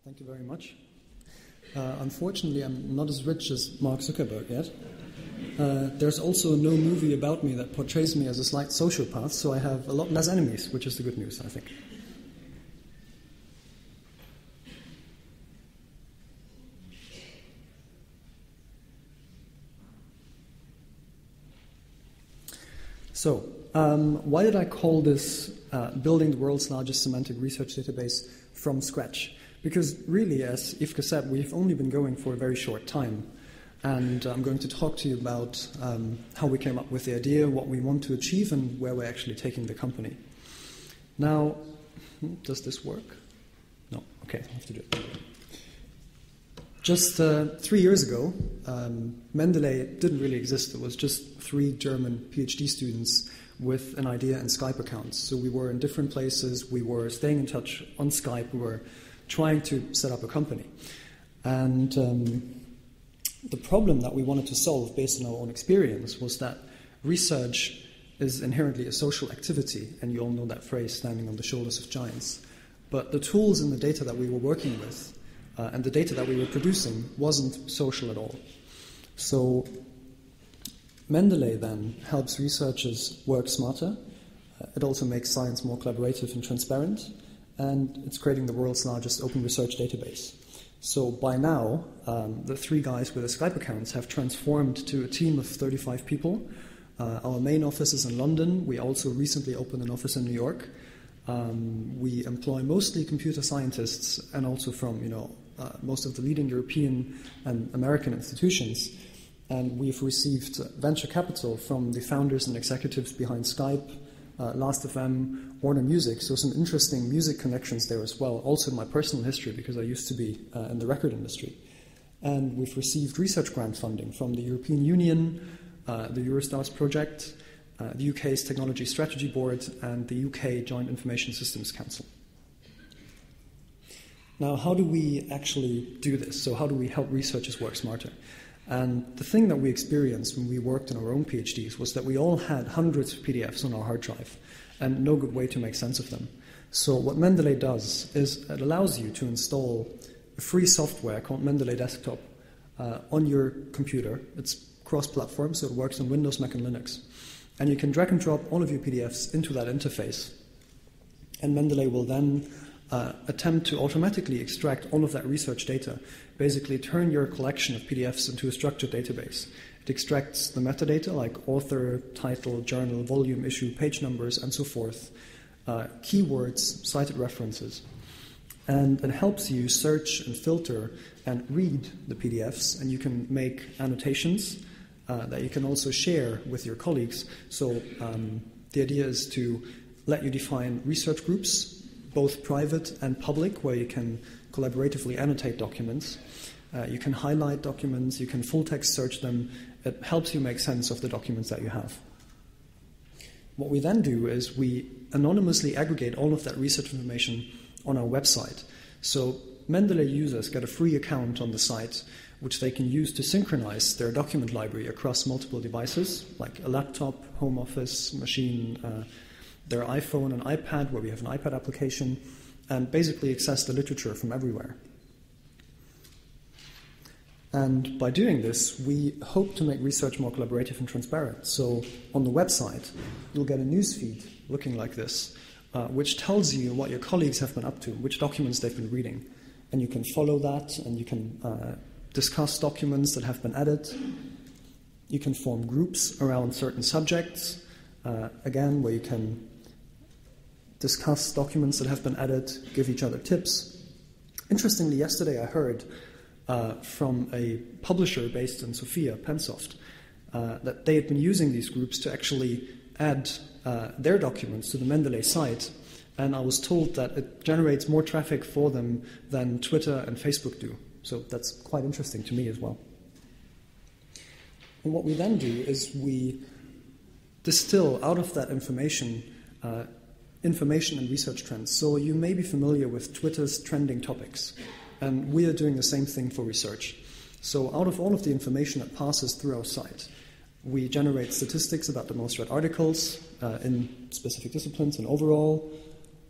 Thank you very much. Unfortunately, I'm not as rich as Mark Zuckerberg yet. There's also no movie about me that portrays me as a slight sociopath, so I have a lot less enemies, which is the good news, I think. So, why did I call this building the world's largest semantic research database from scratch? Because really, as Yvke said, we've only been going for a very short time. And I'm going to talk to you about how we came up with the idea, what we want to achieve, and where we're actually taking the company. Now, does this work? No. Okay, I have to do it. Just 3 years ago, Mendeley didn't really exist. It was just 3 German PhD students with an idea and Skype accounts. So we were in different places. We were staying in touch on Skype. We were trying to set up a company. And the problem that we wanted to solve based on our own experience was that research is inherently a social activity, and you all know that phrase, standing on the shoulders of giants. But the tools and the data that we were working with and the data that we were producing wasn't social at all. So Mendeley then helps researchers work smarter. It also makes science more collaborative and transparent, and it's creating the world's largest open research database. So by now, the 3 guys with the Skype accounts have transformed to a team of 35 people. Our main office is in London. We also recently opened an office in New York. We employ mostly computer scientists and also from, most of the leading European and American institutions. And we've received venture capital from the founders and executives behind Skype, Last.fm, Warner Music, so some interesting music connections there as well, also in my personal history because I used to be in the record industry. And we've received research grant funding from the European Union, the Eurostars project, the UK's Technology Strategy Board, and the UK Joint Information Systems Council. Now, how do we actually do this? So how do we help researchers work smarter? And the thing that we experienced when we worked on our own PhDs was that we all had hundreds of PDFs on our hard drive and no good way to make sense of them. So what Mendeley does is it allows you to install a free software called Mendeley Desktop on your computer. It's cross-platform, so it works on Windows, Mac, and Linux. And you can drag and drop all of your PDFs into that interface. And Mendeley will then attempt to automatically extract all of that research data, basically turn your collection of PDFs into a structured database. It extracts the metadata like author, title, journal, volume, issue, page numbers, and so forth, keywords, cited references. And it helps you search and filter and read the PDFs, and you can make annotations that you can also share with your colleagues. So the idea is to let you define research groups, both private and public, where you can collaboratively annotate documents. You can highlight documents, you can full-text search them. It helps you make sense of the documents that you have. What we then do is we anonymously aggregate all of that research information on our website. So Mendeley users get a free account on the site, which they can use to synchronize their document library across multiple devices, like a laptop, home office, machine, their iPhone and iPad, where we have an iPad application, and basically access the literature from everywhere. And by doing this, we hope to make research more collaborative and transparent. So on the website, you'll get a newsfeed looking like this, which tells you what your colleagues have been up to, which documents they've been reading. And you can follow that, and you can discuss documents that have been added. You can form groups around certain subjects, again, where you can discuss documents that have been added, give each other tips. Interestingly, yesterday I heard from a publisher based in Sofia, Pensoft, that they had been using these groups to actually add their documents to the Mendeley site, and I was told that it generates more traffic for them than Twitter and Facebook do. So that's quite interesting to me as well. And what we then do is we distill out of that information and research trends. So you may be familiar with Twitter's trending topics, and we are doing the same thing for research. So out of all of the information that passes through our site, we generate statistics about the most read articles in specific disciplines and overall.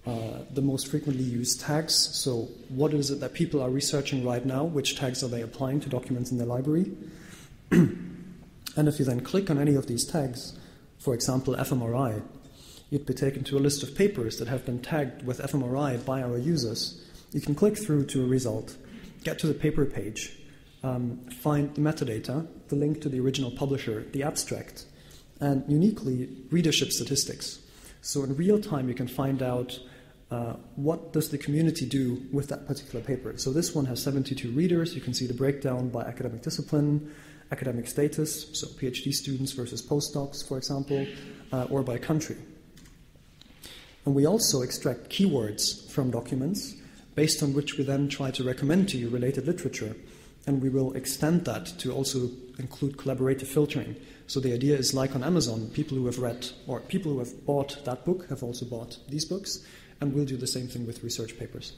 the most frequently used tags. So what is it that people are researching right now? Which tags are they applying to documents in their library? And if you then click on any of these tags, for example, fMRI, you'd be taken to a list of papers that have been tagged with fMRI by our users. You can click through to a result, get to the paper page, find the metadata, the link to the original publisher, the abstract, and uniquely readership statistics. So in real time you can find out what does the community do with that particular paper. So this one has 72 readers. You can see the breakdown by academic discipline, academic status, so PhD students versus postdocs, for example, or by country. And we also extract keywords from documents based on which we then try to recommend to you related literature. And we will extend that to also include collaborative filtering. So the idea is, like on Amazon, people who have read or people who have bought that book have also bought these books, and we'll do the same thing with research papers.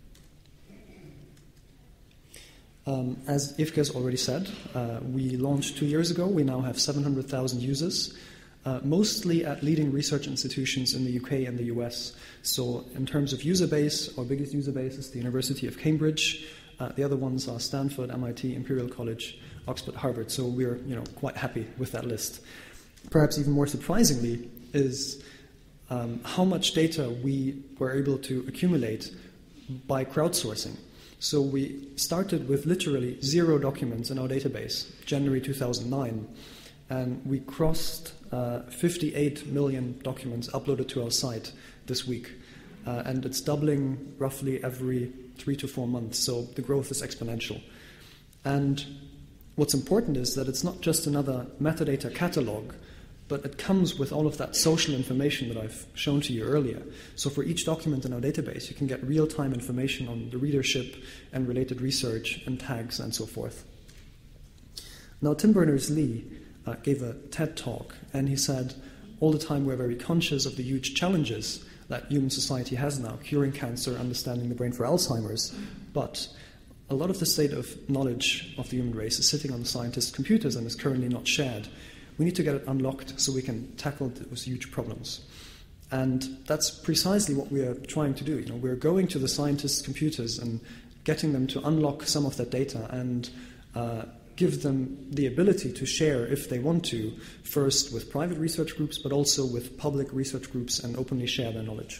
As Ivke has already said, we launched 2 years ago. We now have 700,000 users, mostly at leading research institutions in the UK and the US. So in terms of user base, our biggest user base is the University of Cambridge. The other ones are Stanford, MIT, Imperial College, Oxford, Harvard. So we're quite happy with that list. Perhaps even more surprisingly is how much data we were able to accumulate by crowdsourcing. So we started with literally 0 documents in our database, January 2009, and we crossed 58 million documents uploaded to our site this week. And it's doubling roughly every 3 to 4 months, so the growth is exponential. And what's important is that it's not just another metadata catalog, but it comes with all of that social information that I've shown to you earlier. So for each document in our database, you can get real-time information on the readership and related research and tags and so forth. Now, Tim Berners-Lee gave a TED talk, and he said, all the time we're very conscious of the huge challenges that human society has now, curing cancer, understanding the brain for Alzheimer's, but a lot of the state of knowledge of the human race is sitting on the scientists' computers and is currently not shared. We need to get it unlocked so we can tackle those huge problems. And that's precisely what we are trying to do. We're going to the scientists' computers and getting them to unlock some of that data and give them the ability to share, if they want to, first with private research groups, but also with public research groups, and openly share their knowledge.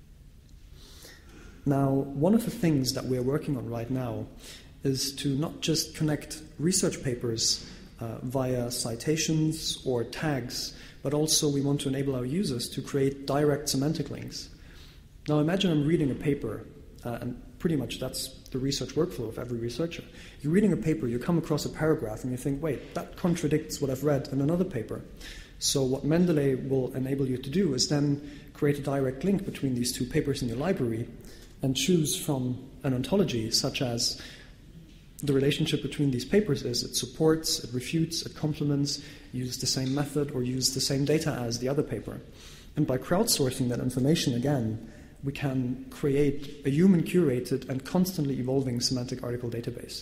Now, one of the things that we're working on right now is to not just connect research papers via citations or tags, but also we want to enable our users to create direct semantic links. Now imagine I'm reading a paper, and pretty much that's the research workflow of every researcher. You're reading a paper, you come across a paragraph, and you think, wait, that contradicts what I've read in another paper. So what Mendeley will enable you to do is then create a direct link between these two papers in your library and choose from an ontology such as the relationship between these papers is it supports, it refutes, it complements, uses the same method, or uses the same data as the other paper. And by crowdsourcing that information again, we can create a human-curated and constantly evolving semantic article database.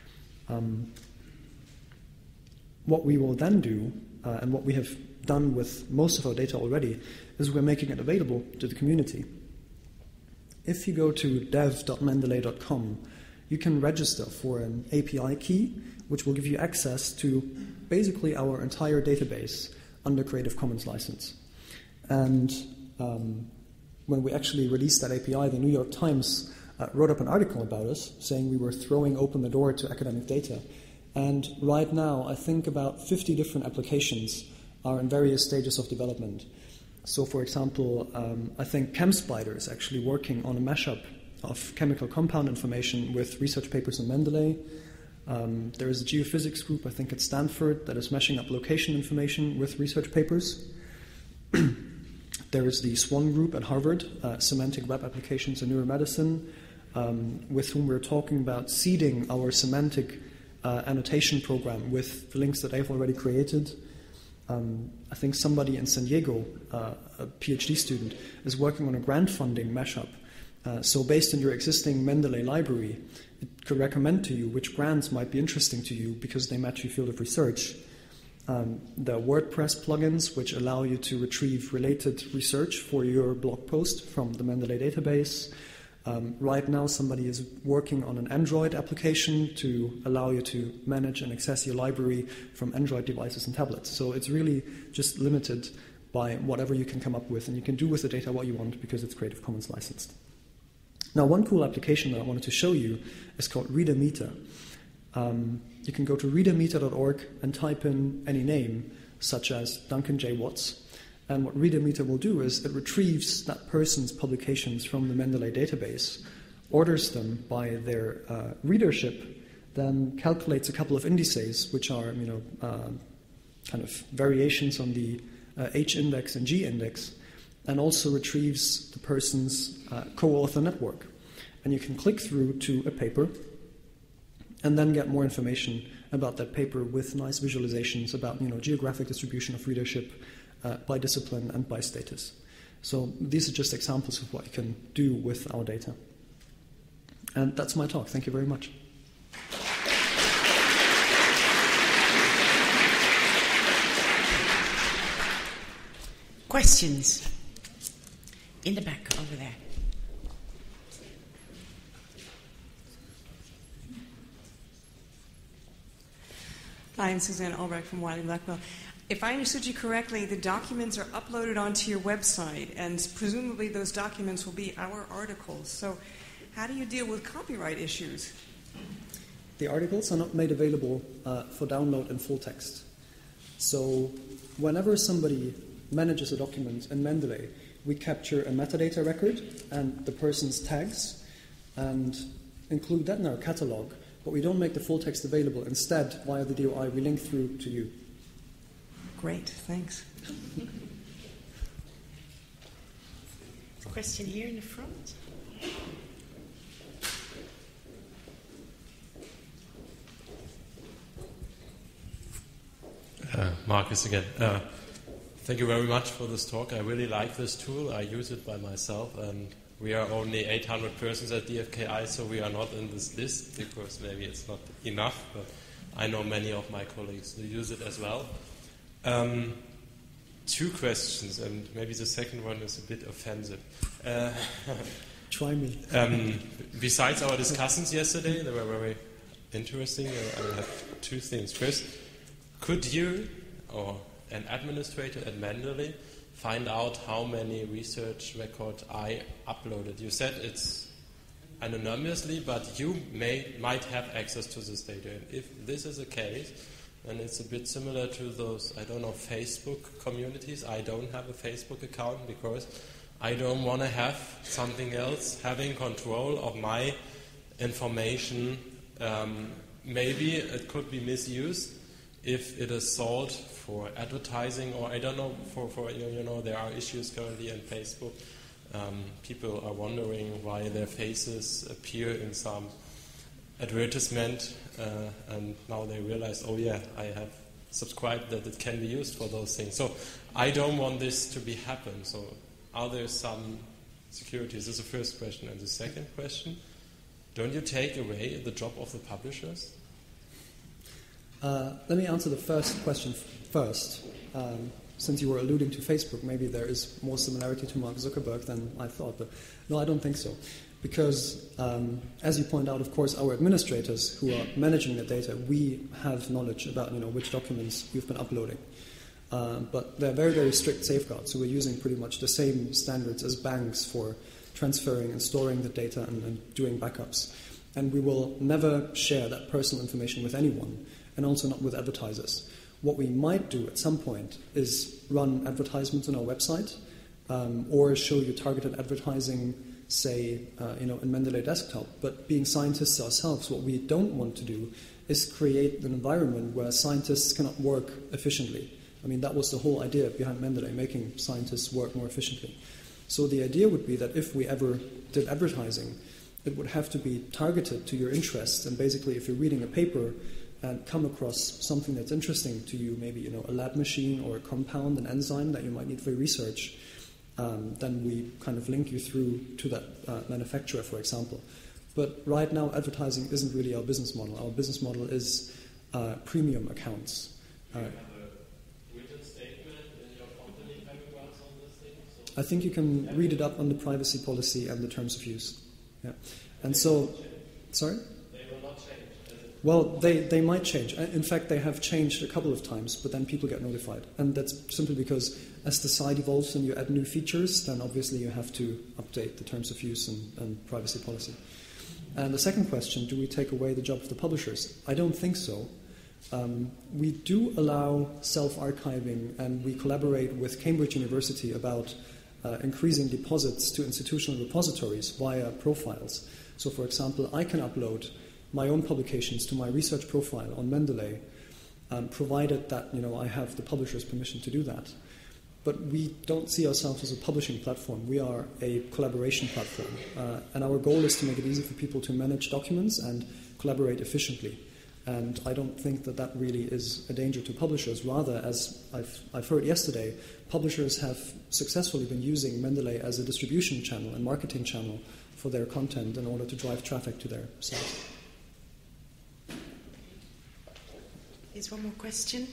What we will then do, and what we have done with most of our data already, is we're making it available to the community. If you go to dev.mendeley.com, you can register for an API key, which will give you access to basically our entire database under Creative Commons license. And when we actually released that API, the New York Times wrote up an article about us, saying we were throwing open the door to academic data. And right now, I think about 50 different applications are in various stages of development. So, for example, I think ChemSpider is actually working on a mashup of chemical compound information with research papers on Mendeley. There is a geophysics group, I think at Stanford, that is meshing up location information with research papers. There is the SWAN group at Harvard, Semantic Web Applications in Neuromedicine, with whom we're talking about seeding our semantic annotation program with the links that I've already created. I think somebody in San Diego, a PhD student, is working on a grant funding mashup. So based on your existing Mendeley library, it could recommend to you which grants might be interesting to you because they match your field of research. the WordPress plugins, which allow you to retrieve related research for your blog post from the Mendeley database. Right now, somebody is working on an Android application to allow you to manage and access your library from Android devices and tablets. So it's really just limited by whatever you can come up with, and you can do with the data what you want because it's Creative Commons licensed. Now, one cool application that I wanted to show you is called Readermeter. You can go to readermeter.org and type in any name, such as Duncan J. Watts. And what Readermeter will do is it retrieves that person's publications from the Mendeley database, orders them by their readership, then calculates a couple of indices, which are kind of variations on the H index and G index, and also retrieves the person's co-author network. And you can click through to a paper and then get more information about that paper with nice visualizations about geographic distribution of readership by discipline and by status. So these are just examples of what you can do with our data. And that's my talk. Thank you very much. Questions? In the back, over there. Hi, I'm Suzanne Albrecht from Wiley Blackwell. If I understood you correctly, the documents are uploaded onto your website, and presumably those documents will be our articles. So how do you deal with copyright issues? The articles are not made available for download in full text. So whenever somebody manages a document in Mendeley, we capture a metadata record and the person's tags and include that in our catalog. But we don't make the full text available. Instead, via the DOI, we link through to you. Great, thanks. Question here in the front. Marcus again. Thank you very much for this talk. I really like this tool. I use it by myself, and we are only 800 persons at DFKI, so we are not in this list because maybe it's not enough, but I know many of my colleagues who use it as well. Two questions, and maybe the second one is a bit offensive. Try me. Besides our discussions yesterday, they were very interesting. I have two things. First, could you or an administrator at Mendeley find out how many research records I uploaded? You said it's anonymously, but you might have access to this data. And if this is the case, then it's a bit similar to those, Facebook communities. I don't have a Facebook account because I don't want to have something else having control of my information. Maybe it could be misused if it is sold for advertising, or I don't know, for there are issues currently in Facebook. People are wondering why their faces appear in some advertisement, and now they realize, oh yeah, I have subscribed that it can be used for those things. So I don't want this to be happen. So are there some securities? This is the first question. And the second question, don't you take away the job of the publishers? Let me answer the first question first. Since you were alluding to Facebook, maybe there is more similarity to Mark Zuckerberg than I thought. But no, I don't think so. Because, as you point out, of course, our administrators who are managing the data, we have knowledge about which documents you've been uploading. But there are very, very strict safeguards. So we're using pretty much the same standards as banks for transferring and storing the data and doing backups. And we will never share that personal information with anyone, and also not with advertisers. What we might do at some point is run advertisements on our website, or show you targeted advertising, say, in Mendeley Desktop. But being scientists ourselves, what we don't want to do is create an environment where scientists cannot work efficiently. I mean, that was the whole idea behind Mendeley, making scientists work more efficiently. So the idea would be that if we ever did advertising, it would have to be targeted to your interests. And basically, if you're reading a paper and come across something that's interesting to you, maybe a lab machine or a compound, an enzyme that you might need for research, then we kind of link you through to that manufacturer, for example. But right now, advertising isn't really our business model. Our business model is premium accounts. I think you can read it up on the privacy policy and the terms of use. Yeah. And so, sorry? They will not change. Well, they might change. In fact, they have changed a couple of times, but then people get notified. And that's simply because as the site evolves and you add new features, then obviously you have to update the terms of use and privacy policy. And the second question, do we take away the job of the publishers? I don't think so. We do allow self-archiving, and we collaborate with Cambridge University about increasing deposits to institutional repositories via profiles. So, for example, I can upload my own publications to my research profile on Mendeley, provided that I have the publisher's permission to do that. But we don't see ourselves as a publishing platform. We are a collaboration platform, and our goal is to make it easy for people to manage documents and collaborate efficiently. And I don't think that really is a danger to publishers. Rather, as I've heard yesterday, publishers have successfully been using Mendeley as a distribution channel and marketing channel for their content in order to drive traffic to their site. There's one more question.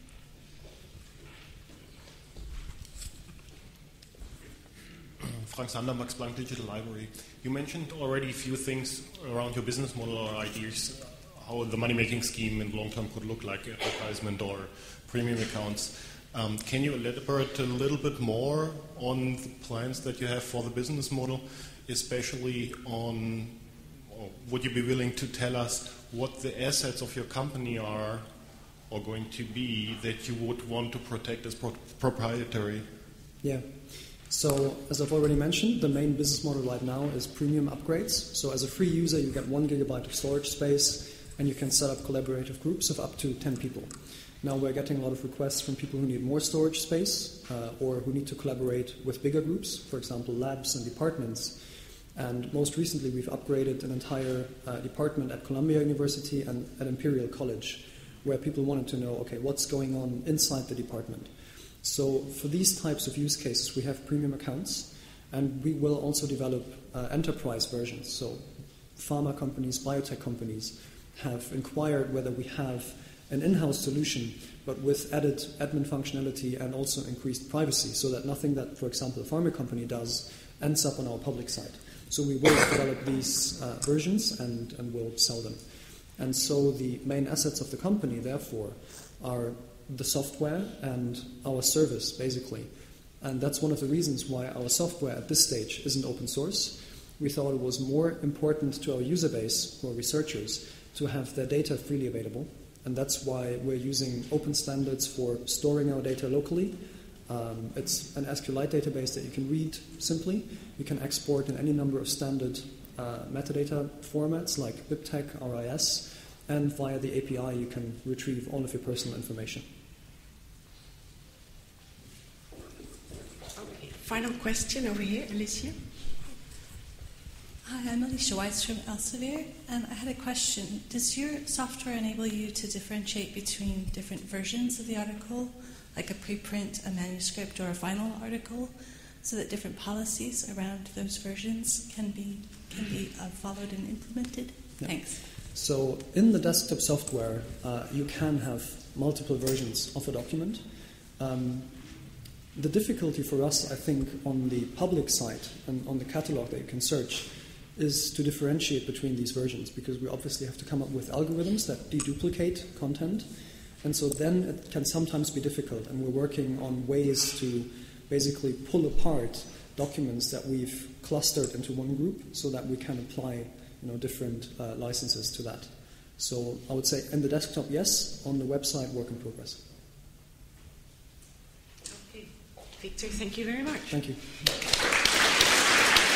Frank Sander, Max Planck Digital Library. You mentioned already a few things around your business model or ideas, how the money-making scheme in long term could look like, advertisement or premium accounts. Can you elaborate a little bit more on the plans that you have for the business model, especially on, or would you be willing to tell us what the assets of your company are or going to be that you would want to protect as proprietary? Yeah. So, as I've already mentioned, the main business model right now is premium upgrades. So, as a free user, you get 1 gigabyte of storage space, and you can set up collaborative groups of up to 10 people. Now, we're getting a lot of requests from people who need more storage space or who need to collaborate with bigger groups, for example, labs and departments. And most recently, we've upgraded an entire department at Columbia University and at Imperial College, where people wanted to know, okay, what's going on inside the department. So for these types of use cases, we have premium accounts, and we will also develop enterprise versions. So pharma companies, biotech companies have inquired whether we have an in-house solution, but with added admin functionality and also increased privacy, so that nothing that, for example, a pharma company does ends up on our public site. So we will develop these versions and will sell them. And so the main assets of the company, therefore, are the software and our service, basically. And that's one of the reasons why our software at this stage isn't open source. We thought it was more important to our user base, who are researchers, to have their data freely available. And that's why we're using open standards for storing our data locally. It's an SQLite database that you can read simply. You can export in any number of standard metadata formats like BibTeX, RIS, and via the API you can retrieve all of your personal information. Okay. Final question over here, Alicia. Hi, I'm Alicia Weiss from Elsevier, and I had a question. Does your software enable you to differentiate between different versions of the article, like a preprint, a manuscript, or a final article, so that different policies around those versions can be followed and implemented? Yeah. Thanks. So in the desktop software, you can have multiple versions of a document. The difficulty for us, I think, on the public site and on the catalog that you can search is to differentiate between these versions, because we obviously have to come up with algorithms that deduplicate content, and so then it can sometimes be difficult, and we're working on ways to basically pull apart documents that we've clustered into one group so that we can apply different licenses to that. So I would say in the desktop, yes. On the website, work in progress. Okay. Victor, thank you very much. Thank you.